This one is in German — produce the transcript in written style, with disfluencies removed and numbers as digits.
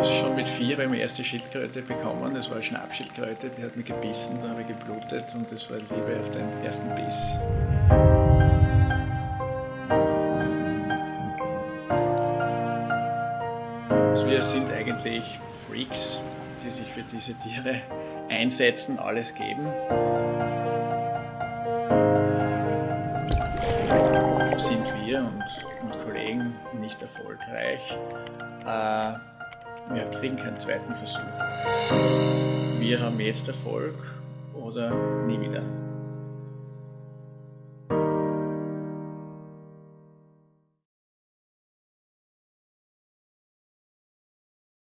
Schon mit 4 habe ich meine erste Schildkröte bekommen. Das war eine Schnappschildkröte, die hat mich gebissen, da habe ich geblutet und das war Liebe auf den ersten Biss. Also wir sind eigentlich Freaks, die sich für diese Tiere einsetzen, alles geben. Sind wir und Kollegen nicht erfolgreich, wir kriegen keinen zweiten Versuch. Wir haben jetzt Erfolg oder nie wieder.